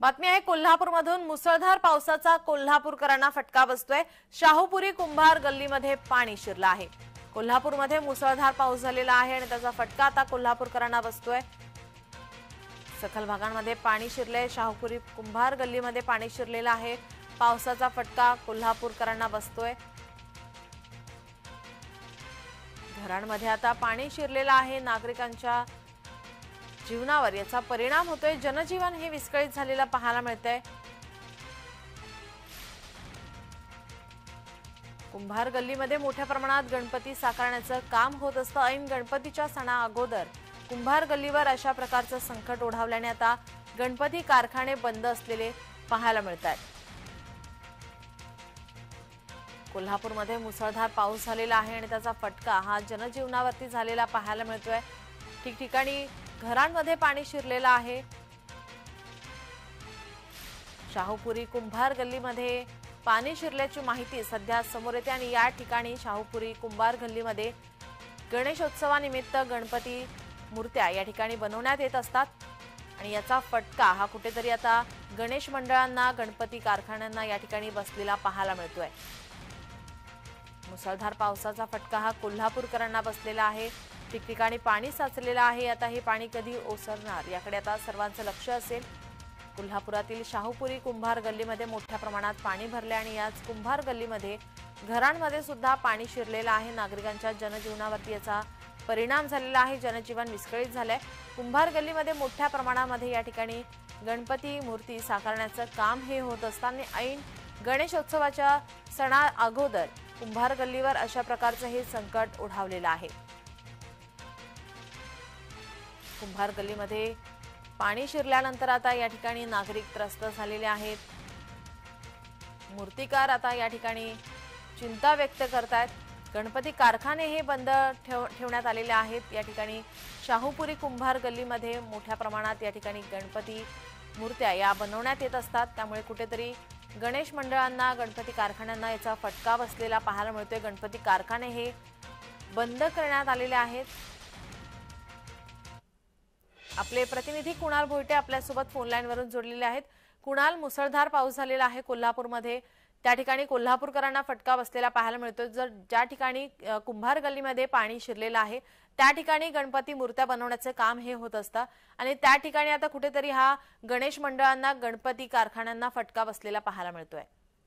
बातमी आहे कोल्हापूरमधून मुसळधार पावसाचा कोल्हापूरकरांना फटका बसतोय। शाहूपुरी कुंभार गल्लीमध्ये पाणी शिरलं आहे। कोल्हापूरमध्ये मुसळधार पाऊस झालेला आहे आणि त्याचा फटका आता कोल्हापूरकरांना बसतोय। सखल भागांमध्ये पाणी शिरले। शाहूपुरी कुंभार गल्लीमध्ये पाणी शिरलेलं आहे। पावसाचा फटका कोल्हापूरकरांना बसतोय। घरांमध्ये आता पाणी शिरलेलं आहे। नागरिकांच्या जीवनावर याचा परिणाम होतोय। जनजीवन हे विस्कळीत झालेलं पाहायला मिळतंय। कुंभार गल्लीमध्ये मोठ्या प्रमाणात गणपती साकारण्याचं काम होत असतं। ऐन गणपतीच्या सणा अगोदर कुंभार गल्लीवर अशा प्रकारचं संकट ओढावल्याने आता गणपती कारखाने बंद असलेले पाहायला मिळतात। कोल्हापूरमध्ये मुसळधार पाऊस झालेला आहे आणि त्याचा फटका हा जनजीवनावरती झालेला पाहायला मिळतोय। ठिकठिकाणी घरांमध्ये पाणी शिरलेलं आहे। शाहूपुरी कुंभार गल्लीमध्ये पाणी शिरल्याची माहिती सध्या समोर येते आणि या ठिकाणी शाहूपुरी कुंभार गल्लीमध्ये गणेशोत्सवानिमित्त गणपती मूर्त्या या ठिकाणी बनवण्यात येत असतात आणि याचा फटका हा कुठेतरी आता गणेश मंडळांना, गणपती कारखान्यांना या ठिकाणी बसलेला पाहायला मिळतोय। मुसळधार पावसाचा फटका हा कोल्हापूरकरांना बसलेला आहे। ठिकठिकाणी पाणी साचलेलं आहे। आता हे पाणी कधी ओसरणार याकडे आता सर्वांचं लक्ष असेल। कोल्हापुरातील शाहूपुरी कुंभार गल्लीमध्ये मोठ्या प्रमाणात पाणी भरले आणि याच कुंभार गल्लीमध्ये घरांमध्ये सुद्धा पाणी शिरलेलं आहे। नागरिकांच्या जनजीवनावरती याचा परिणाम झालेला आहे। जनजीवन विस्कळीत झालंय। कुंभार गल्लीमध्ये मोठ्या प्रमाणामध्ये या ठिकाणी गणपती मूर्ती साकारण्याचं काम हे होत असताना ऐन गणेशोत्सवाच्या सणा अगोदर कुंभार गल्लीवर अशा प्रकारचं हे संकट ओढावलेलं आहे। कुंभार गल्लीमध्ये पाणी शिरल्यानंतर आता या ठिकाणी नागरिक त्रस्त झालेले आहेत। मूर्तिकार आता या ठिकाणी चिंता व्यक्त करतात। गणपती कारखाने हे बंद ठेवण्यात आलेले आहेत। या ठिकाणी शाहूपुरी कुंभार गल्लीमध्ये मोठ्या प्रमाणात या ठिकाणी गणपती मूर्त्या या बनवण्यात येत असतात। त्यामुळे कुठेतरी गणेश मंडळांना, गणपती कारखान्यांना याचा फटका बसलेला पाहायला मिळतोय। गणपती कारखाने हे बंद करण्यात आलेले आहेत। आपले प्रतिनिधी कुणाल भोईटे आपल्यासोबत फोन लाईन वरून जोडलेले आहेत। कुणाल, मुसळधार पाऊस झालेला आहे कोल्हापूरमध्ये, त्या ठिकाणी कोल्हापूरकरांना फटका बसलेला पाहायला मिळतोय। जर ज्या ठिकाणी कुंभार गल्लीमध्ये पाणी शिरलेलं आहे त्या ठिकाणी गणपती मूर्त्या बनवण्याचे काम हे होत असतं आणि त्या ठिकाणी आता कुठेतरी हा गणेश मंडळांना, गणपती कारखान्यांना फटका बसलेला पाहायला मिळतोय।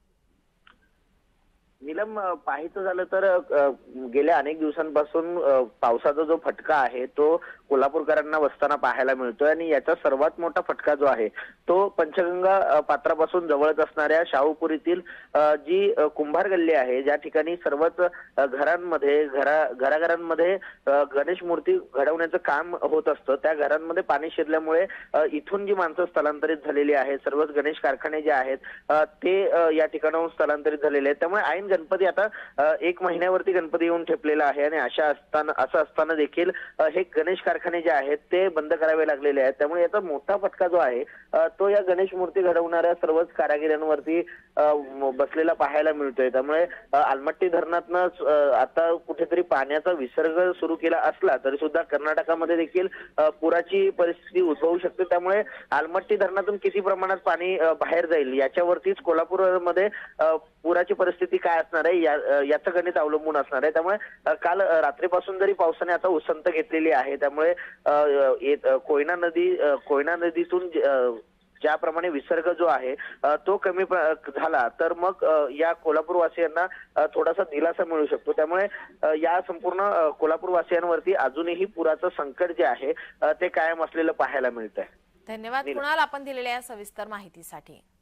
नीलम, पाहायचं झालं तर गेल्या अनेक दिवसांपासून पावसाचा जो फटका आहे तो कोल्हापूरकरांना बसताना पाहायला मिळतोय आणि याचा सर्वात मोठा फटका जो आहे तो पंचगंगा पात्रापासून जवळच असणाऱ्या शाहूपुरीतील जी कुंभार गल्ली आहे, ज्या ठिकाणी सर्वच घरांमध्ये घराघरांमध्ये गणेश मूर्ती घडवण्याचं काम होत असतं। त्या घरांमध्ये पाणी शिरल्यामुळे इथून जी माणसं स्थलांतरित झालेली आहेत, सर्वच गणेश कारखाने जे आहेत ते या ठिकाणाहून स्थलांतरित झालेले आहेत। त्यामुळे ऐन गणपती आता 1 महिन्यावरती गणपती येऊन ठेपलेला आहे आणि असं असताना देखील हे गणेश कारखाने जे आहेत ते बंद करावे लागलेले आहेत। त्यामुळे याचा मोठा फटका जो आहे तो या गणेश मूर्ती घडवणाऱ्या सर्वच कारागिरांवरती बसलेला पाहायला मिळतोय। त्यामुळे आलमट्टी धरणातनं आता कुठेतरी पाण्याचा विसर्ग सुरू केला असला तरी सुद्धा कर्नाटकामध्ये देखील पुराची परिस्थिती उद्भवू शकते। त्यामुळे आलमट्टी धरणातून किती प्रमाणात पाणी बाहेर जाईल याच्यावरतीच कोल्हापूरमध्ये पुराची परिस्थिती काय असणार आहे याचं गणित अवलंबून असणार आहे। त्यामुळे काल रात्रीपासून जरी पावसाने आता उसंत घेतलेली आहे त्यामुळे कोयना नदीतून ज्याप्रमाणे विसर्ग जो आहे तो कमी झाला तर मग या कोल्हापूरवासियांना थोडासा दिलासा मिळू शकतो। त्यामुळे या संपूर्ण कोल्हापूरवासियांवरती अजूनही पुराचं संकट जे आहे ते कायम असलेलं पाहायला मिळतंय। धन्यवाद कुणाल, आपण दिलेल्या सविस्तर माहितीसाठी।